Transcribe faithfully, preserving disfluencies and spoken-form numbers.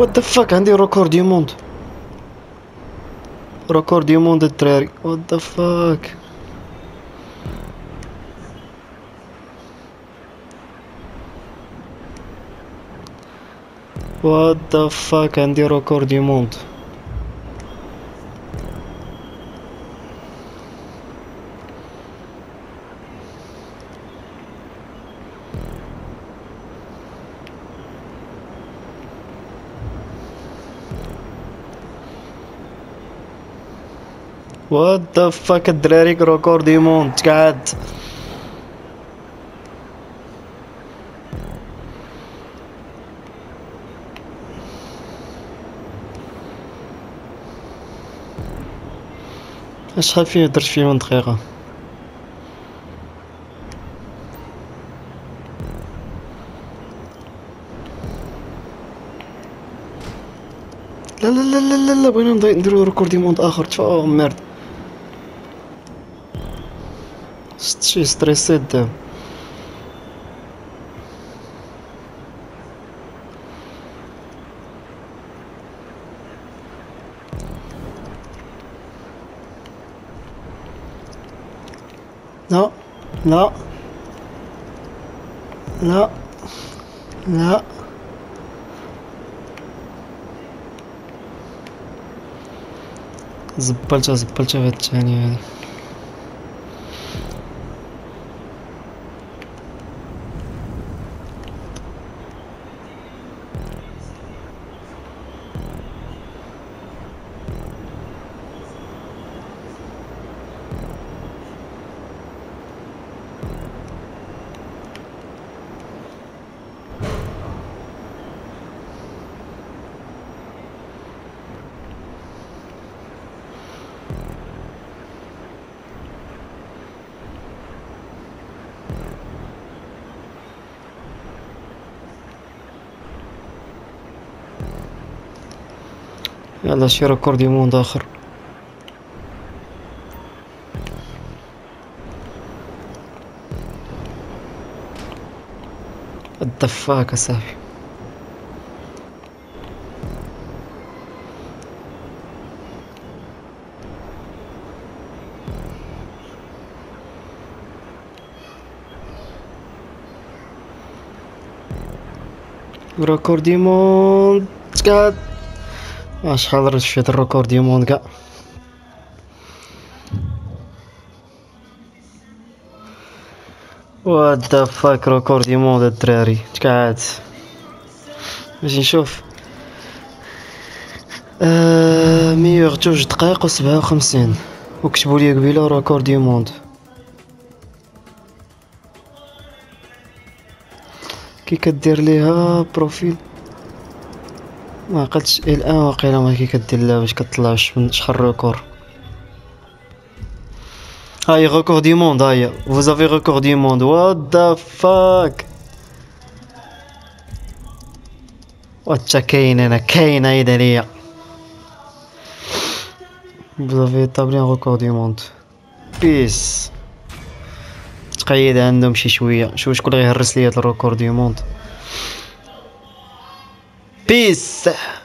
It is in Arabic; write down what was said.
وات ذا فاك، عندي ريكورد دي موند. ريكورد دي موند الدراري. وات ذا فاك. وات ذا فاك، عندي ريكورد دي موند. وات ذا فاك الدراري، ريكورد دي موند قعد. شحال فيه درت فيه من دقيقة؟ لا لا لا لا لا لا، بغينا نديرو ريكورد دي موند اخر. تفا ميرد، شي ستريسيت دابا. لا لا لا لا. زبلتها زبلتها في هاد الثانية هادي. يلا شي ريكورد دي موند اخر. الدفاك اصاحبي. ريكورد دي موند قعد. شحال راه شفت الريكورد دي موند كاع. وات ذا فاك، ريكورد دي موند الدراري تقعد. باش نشوف. آه مية وجوج دقائق وسبعة وخمسين، وكتبوا لي قبيله ريكورد دي موند. كي كدير ليها بروفيل ما عقلتش الان واقيلا ما كي كدير لها باش كطلع شحال ريكورد. هاي ريكورد دي موند، هاي vous avez record du monde. what the fuck. واتشا كاين انا كاين هيدا ليا. vous avez établi un record du monde. بيس. تقيد عندهم شي شويه. شوف شكون غيهرس ليا هاد الريكورد دي موند. بيس.